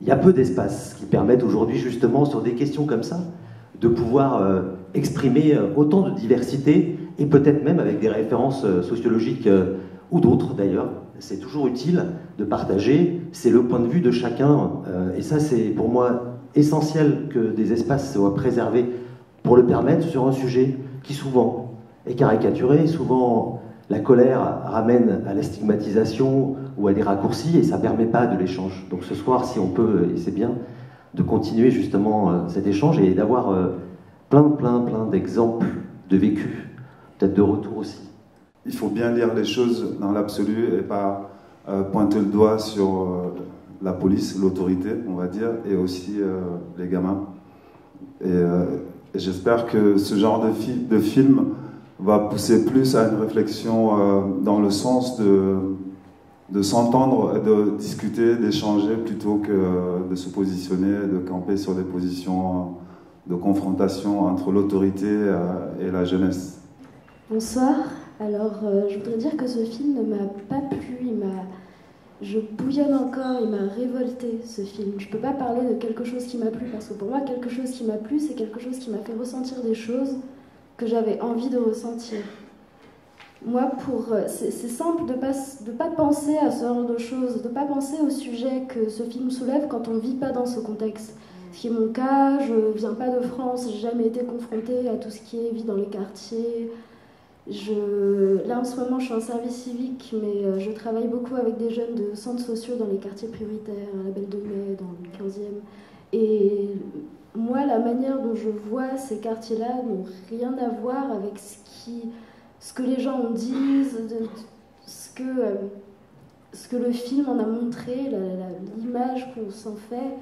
il y a peu d'espaces qui permettent aujourd'hui, justement, sur des questions comme ça, de pouvoir exprimer autant de diversité, et peut-être même avec des références sociologiques ou d'autres d'ailleurs. C'est toujours utile de partager, c'est le point de vue de chacun, et ça c'est pour moi essentiel que des espaces soient préservés pour le permettre sur un sujet qui souvent est caricaturé, souvent la colère ramène à la stigmatisation ou à des raccourcis et ça ne permet pas de l'échange. Donc ce soir, si on peut, et c'est bien, de continuer justement cet échange et d'avoir plein d'exemples de vécu, peut-être de retour aussi. Il faut bien lire les choses dans l'absolu et pas pointer le doigt sur la police, l'autorité, on va dire, et aussi les gamins. Et j'espère que ce genre de film va pousser plus à une réflexion dans le sens de s'entendre, de discuter, d'échanger, plutôt que de se positionner, de camper sur des positions de confrontation entre l'autorité et la jeunesse. Bonsoir. Alors, je voudrais dire que ce film ne m'a pas plu, je bouillonne encore, il m'a révolté ce film. Je ne peux pas parler de quelque chose qui m'a plu, parce que pour moi, quelque chose qui m'a plu, c'est quelque chose qui m'a fait ressentir des choses que j'avais envie de ressentir. Moi, c'est simple de pas penser à ce genre de choses, de ne pas penser au sujet que ce film soulève quand on ne vit pas dans ce contexte. Ce qui est mon cas, je ne viens pas de France, je n'ai jamais été confrontée à tout ce qui est vie dans les quartiers. Là, en ce moment, je suis en service civique, mais je travaille beaucoup avec des jeunes de centres sociaux dans les quartiers prioritaires, à la Belle de Mai, dans le 15e. Et moi, la manière dont je vois ces quartiers-là n'ont rien à voir avec ce que les gens en disent, ce que le film en a montré, l'image qu'on s'en fait.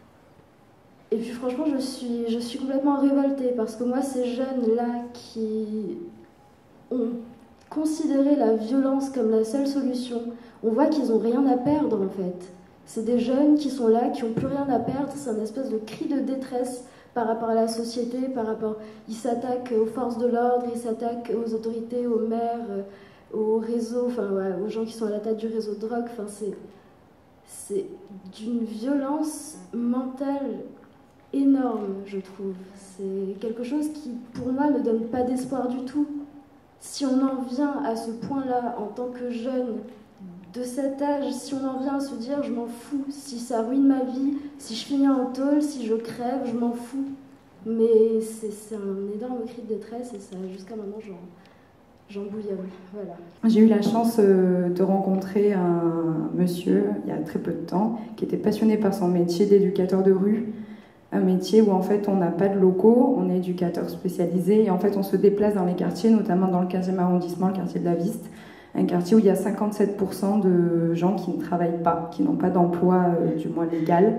Et puis franchement, je suis complètement révoltée, parce que moi, ces jeunes-là qui ont considéré la violence comme la seule solution, on voit qu'ils n'ont rien à perdre en fait. C'est des jeunes qui sont là, qui n'ont plus rien à perdre, c'est un espèce de cri de détresse par rapport à la société, ils s'attaquent aux forces de l'ordre, ils s'attaquent aux autorités, aux maires, aux réseaux, aux gens qui sont à la tête du réseau de drogue. C'est d'une violence mentale énorme, je trouve. C'est quelque chose qui, pour moi, ne donne pas d'espoir du tout. Si on en vient à ce point-là, en tant que jeune de cet âge, si on en vient à se dire « je m'en fous, si ça ruine ma vie, si je finis en tôle, si je crève, je m'en fous ». Mais c'est un énorme cri de détresse et ça, jusqu'à maintenant, j'en bouillonne. Voilà. J'ai eu la chance de rencontrer un monsieur, il y a très peu de temps, qui était passionné par son métier d'éducateur de rue. Un métier où en fait on n'a pas de locaux, on est éducateur spécialisé et en fait on se déplace dans les quartiers, notamment dans le 15e arrondissement, le quartier de la Viste, un quartier où il y a 57% de gens qui ne travaillent pas, qui n'ont pas d'emploi du moins légal.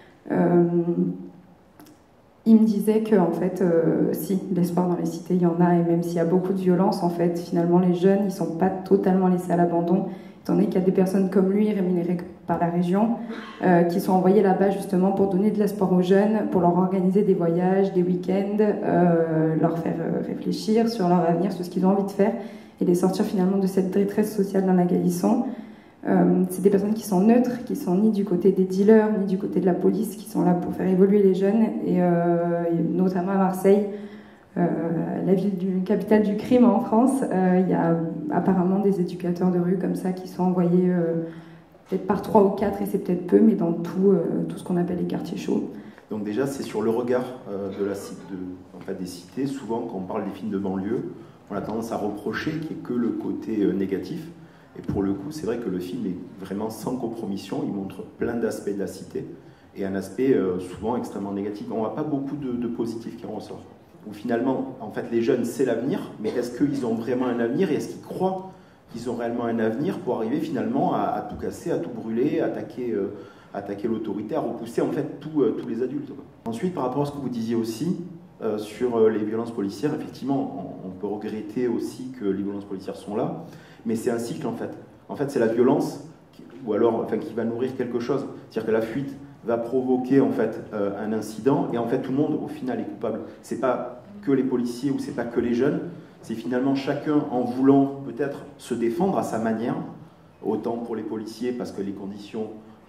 Il me disait que en fait, si, l'espoir dans les cités, il y en a, et même s'il y a beaucoup de violence, en fait, finalement les jeunes, ils ne sont pas totalement laissés à l'abandon, étant donné qu'il y a des personnes comme lui, rémunérées par la région, qui sont envoyées là-bas justement pour donner de l'espoir aux jeunes, pour leur organiser des voyages, des week-ends, leur faire réfléchir sur leur avenir, sur ce qu'ils ont envie de faire, et les sortir finalement de cette détresse sociale dans laquelle ils sont. C'est des personnes qui sont neutres, qui sont ni du côté des dealers, ni du côté de la police, qui sont là pour faire évoluer les jeunes, et notamment à Marseille, la capitale du crime en France, il y a apparemment des éducateurs de rue comme ça qui sont envoyés peut-être par 3 ou 4, et c'est peut-être peu, mais dans tout ce qu'on appelle les quartiers chauds. Donc déjà, c'est sur le regard des cités. Souvent, quand on parle des films de banlieue, on a tendance à reprocher qu'il n'y ait que le côté négatif. Et pour le coup, c'est vrai que le film est vraiment sans compromission. Il montre plein d'aspects de la cité et un aspect souvent extrêmement négatif. On n'a pas beaucoup de positifs qui en ressortent. Où finalement, en fait, les jeunes, c'est l'avenir, mais est-ce qu'ils ont vraiment un avenir et est-ce qu'ils croient qu'ils ont réellement un avenir pour arriver finalement à tout casser, à tout brûler, à attaquer l'autorité, à repousser en fait tous les adultes. Ensuite, par rapport à ce que vous disiez aussi sur les violences policières, effectivement, on peut regretter aussi que les violences policières sont là, mais c'est un cycle en fait. En fait, c'est la violence qui va nourrir quelque chose. C'est-à-dire que la fuite va provoquer en fait un incident et en fait tout le monde au final est coupable. C'est pas que les policiers ou c'est pas que les jeunes, c'est finalement chacun en voulant peut-être se défendre à sa manière, autant pour les policiers parce que les conditions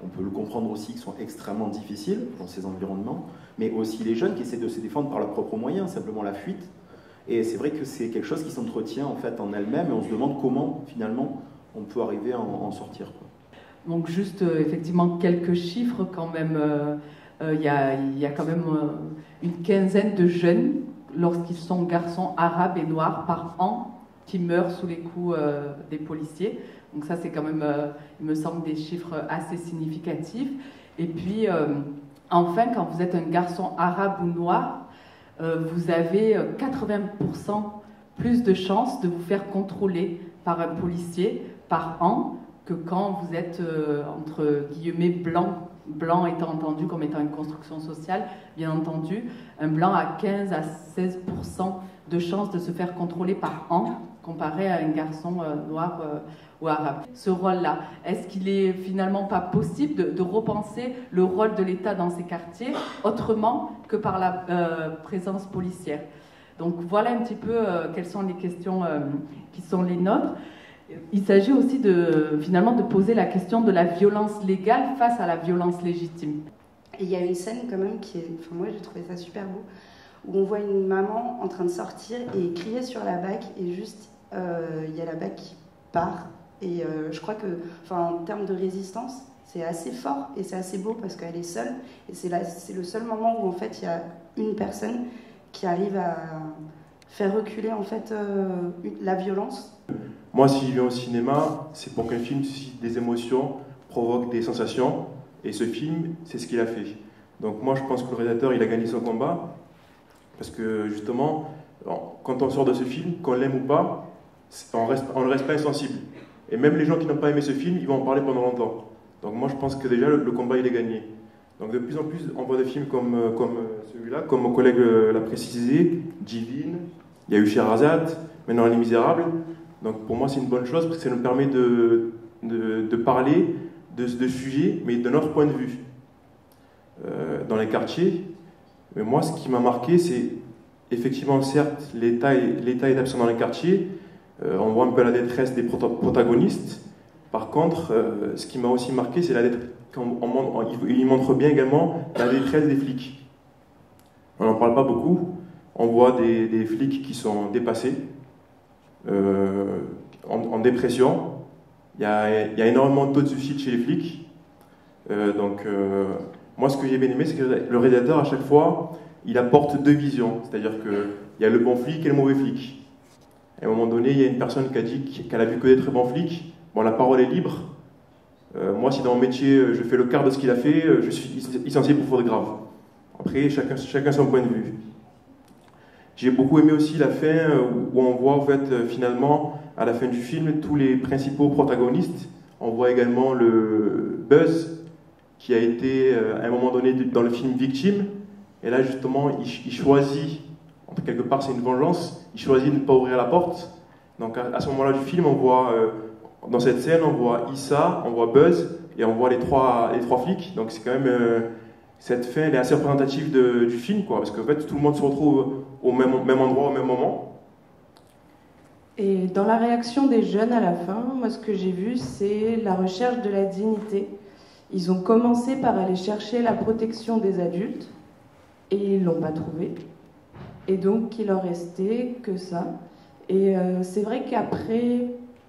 on peut le comprendre aussi, qui sont extrêmement difficiles dans ces environnements, mais aussi les jeunes qui essaient de se défendre par leurs propres moyens, simplement la fuite. Et c'est vrai que c'est quelque chose qui s'entretient en fait en elle-même, et on se demande comment finalement on peut arriver à en sortir, quoi. Donc juste effectivement quelques chiffres quand même. Il y a quand même une quinzaine de jeunes, lorsqu'ils sont garçons arabes et noirs par an, qui meurent sous les coups des policiers. Donc ça c'est quand même, il me semble, des chiffres assez significatifs. Et puis enfin, quand vous êtes un garçon arabe ou noir, vous avez 80% plus de chances de vous faire contrôler par un policier par an que quand vous êtes, entre guillemets, blanc. Blanc étant entendu comme étant une construction sociale, bien entendu. Un blanc a 15 à 16% de chances de se faire contrôler par an, comparé à un garçon noir ou arabe. Ce rôle-là, est-ce qu'il est finalement pas possible de repenser le rôle de l'État dans ces quartiers autrement que par la présence policière? Donc voilà un petit peu quelles sont les questions qui sont les nôtres. Il s'agit aussi finalement de poser la question de la violence légale face à la violence légitime. Et il y a une scène quand même qui est, enfin moi j'ai trouvé ça super beau, où on voit une maman en train de sortir et crier sur la BAC, et juste il y a la BAC qui part. Et je crois que, enfin, en termes de résistance, c'est assez fort et c'est assez beau parce qu'elle est seule. Et c'est le seul moment où en fait il y a une personne qui arrive à faire reculer en fait la violence. Moi, si je viens au cinéma, c'est pour qu'un film suscite des émotions, provoque des sensations, et ce film, c'est ce qu'il a fait. Donc moi, je pense que le réalisateur, il a gagné son combat, parce que justement, quand on sort de ce film, qu'on l'aime ou pas, on ne reste pas insensible. Et même les gens qui n'ont pas aimé ce film, ils vont en parler pendant longtemps. Donc moi, je pense que déjà, le combat, il est gagné. Donc de plus en plus, on voit des films comme celui-là, comme mon collègue l'a précisé, Divine, il y a eu Sherazade, maintenant Les Misérables. Donc pour moi, c'est une bonne chose parce que ça nous permet de parler de sujets, mais de notre point de vue. Dans les quartiers, mais moi, ce qui m'a marqué, c'est effectivement, certes, l'État est absent dans les quartiers. On voit un peu la détresse des protagonistes. Par contre, ce qui m'a aussi marqué, c'est il montre bien également la détresse des flics. On n'en parle pas beaucoup. On voit des flics qui sont dépassés, en dépression. Il y a énormément de taux de suicide chez les flics. Moi, ce que j'ai bien aimé, c'est que le réalisateur, à chaque fois, il apporte deux visions. C'est-à-dire qu'il y a le bon flic et le mauvais flic. À un moment donné, il y a une personne qui a dit qu'elle a vu que des très bons flics. Bon, la parole est libre. Moi, si dans mon métier, je fais le quart de ce qu'il a fait, je suis licencié pour faute grave. Après, chacun son point de vue. J'ai beaucoup aimé aussi la fin où on voit, en fait, finalement, à la fin du film, tous les principaux protagonistes. On voit également le Buzz, qui a été, à un moment donné, dans le film victime. Et là, justement, il choisit, quelque part, c'est une vengeance, il choisit de ne pas ouvrir la porte. Donc, à ce moment-là du film, on voit, dans cette scène, on voit Issa, on voit Buzz, et on voit les trois flics. Donc, c'est quand même... cette fin, elle est assez représentative du film, quoi, parce qu'en fait, tout le monde se retrouve au même endroit, au même moment. Et dans la réaction des jeunes à la fin, moi, ce que j'ai vu, c'est la recherche de la dignité. Ils ont commencé par aller chercher la protection des adultes, et ils ne l'ont pas trouvée. Et donc, il leur restait que ça. Et c'est vrai qu'après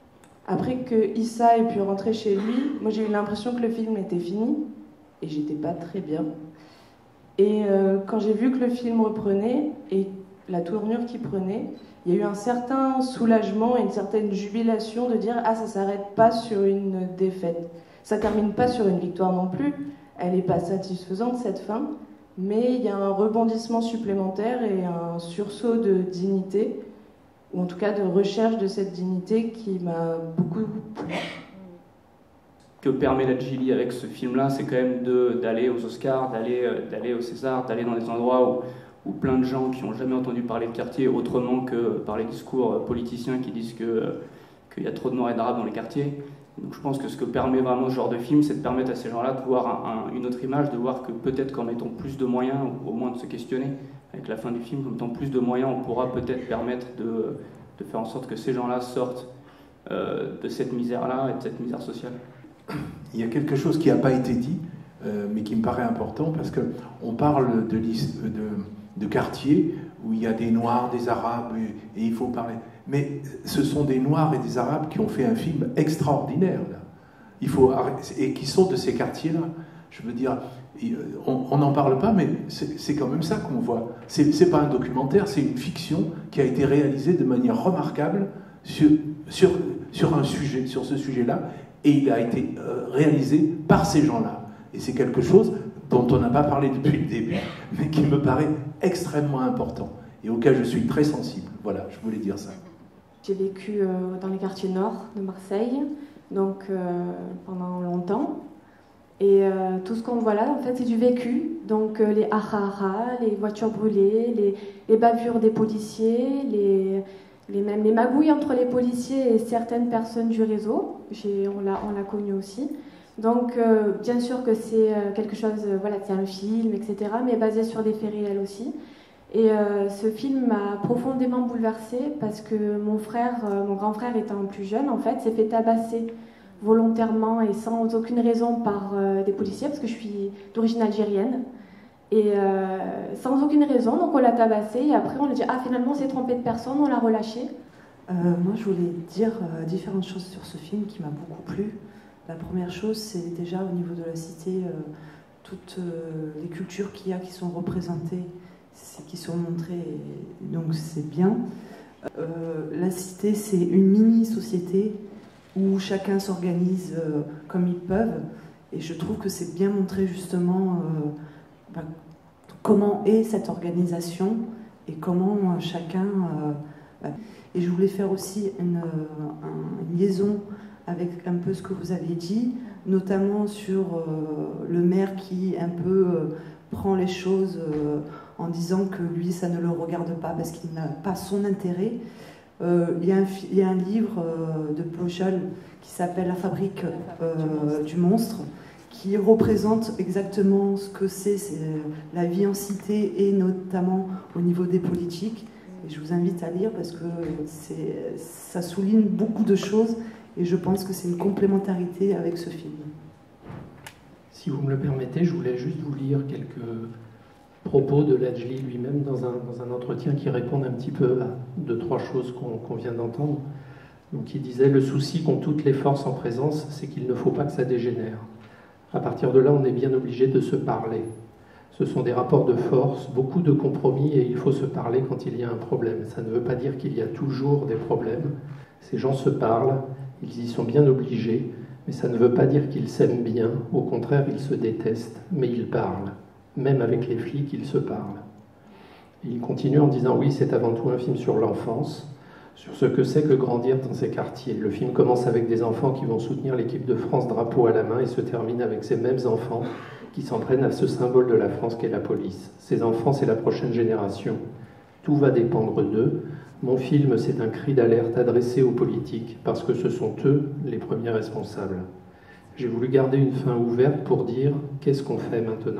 que Issa ait pu rentrer chez lui, moi, j'ai eu l'impression que le film était fini. Et j'étais pas très bien. Et quand j'ai vu que le film reprenait et la tournure qu'il prenait, il y a eu un certain soulagement et une certaine jubilation de dire « Ah, ça s'arrête pas sur une défaite. Ça termine pas sur une victoire non plus. Elle est pas satisfaisante, cette fin. Mais il y a un rebondissement supplémentaire et un sursaut de dignité, ou en tout cas de recherche de cette dignité qui m'a beaucoup plu. » Que permet la Gilly avec ce film-là, c'est quand même d'aller aux Oscars, d'aller au César, d'aller dans des endroits où plein de gens qui n'ont jamais entendu parler de quartier autrement que par les discours politiciens qui disent qu'il y a trop de Noirs et d'Arabes dans les quartiers. Donc je pense que ce que permet vraiment ce genre de film, c'est de permettre à ces gens-là de voir une autre image, de voir que peut-être qu'en mettant plus de moyens, ou au moins de se questionner avec la fin du film, en mettant plus de moyens, on pourra peut-être permettre de faire en sorte que ces gens-là sortent de cette misère-là et de cette misère sociale. il y a quelque chose qui n'a pas été dit, mais qui me paraît important, parce qu'on parle de quartiers où il y a des Noirs, des Arabes, et il faut parler. Mais ce sont des Noirs et des Arabes qui ont fait un film extraordinaire, là. Et qui sont de ces quartiers-là. Je veux dire, on n'en parle pas, mais c'est quand même ça qu'on voit. C'est pas un documentaire, c'est une fiction qui a été réalisée de manière remarquable sur ce sujet-là, et il a été réalisé par ces gens-là. Et c'est quelque chose dont on n'a pas parlé depuis le début, mais qui me paraît extrêmement important, et auquel je suis très sensible. Voilà, je voulais dire ça. J'ai vécu dans les quartiers nord de Marseille, donc pendant longtemps. Et tout ce qu'on voit là, en fait, c'est du vécu. Donc les ahara, les voitures brûlées, les bavures des policiers, même les magouilles entre les policiers et certaines personnes du réseau. On l'a connu aussi. Donc bien sûr que c'est quelque chose, voilà, c'est un film, etc., mais basé sur des faits réels aussi. Et ce film m'a profondément bouleversée parce que mon grand frère étant plus jeune, en fait, s'est fait tabasser volontairement et sans aucune raison par des policiers, parce que je suis d'origine algérienne. Et sans aucune raison, donc on l'a tabassé et après on lui a dit « Ah, finalement on s'est trompé de personne, on l'a relâché ». Moi je voulais dire différentes choses sur ce film qui m'a beaucoup plu. La première chose, c'est déjà au niveau de la cité, toutes les cultures qu'il y a qui sont représentées, qui sont montrées, donc c'est bien. La cité, c'est une mini-société où chacun s'organise comme ils peuvent, et je trouve que c'est bien montré justement comment est cette organisation et comment chacun... Et je voulais faire aussi une liaison avec un peu ce que vous avez dit, notamment sur le maire qui un peu prend les choses en disant que lui, ça ne le regarde pas parce qu'il n'a pas son intérêt. Il y a un livre de Pojol qui s'appelle La fabrique du monstre, qui représente exactement ce que c'est la vie en cité et notamment au niveau des politiques. Et je vous invite à lire parce que ça souligne beaucoup de choses et je pense que c'est une complémentarité avec ce film. Si vous me le permettez, je voulais juste vous lire quelques propos de Lajli lui-même dans un entretien qui répondent un petit peu à 2-3 choses qu'on vient d'entendre. Donc il disait « Le souci qu'ont toutes les forces en présence, c'est qu'il ne faut pas que ça dégénère. À partir de là, on est bien obligé de se parler. Ce sont des rapports de force, beaucoup de compromis et il faut se parler quand il y a un problème. Ça ne veut pas dire qu'il y a toujours des problèmes. Ces gens se parlent, ils y sont bien obligés, mais ça ne veut pas dire qu'ils s'aiment bien. Au contraire, ils se détestent, mais ils parlent. Même avec les flics, ils se parlent. » Et il continue en disant « Oui, c'est avant tout un film sur l'enfance, sur ce que c'est que grandir dans ces quartiers. Le film commence avec des enfants qui vont soutenir l'équipe de France drapeau à la main et se termine avec ces mêmes enfants qui s'en prennent à ce symbole de la France qu'est la police. Ces enfants, c'est la prochaine génération. Tout va dépendre d'eux. Mon film, c'est un cri d'alerte adressé aux politiques, parce que ce sont eux les premiers responsables. J'ai voulu garder une fin ouverte pour dire « Qu'est-ce qu'on fait maintenant ?»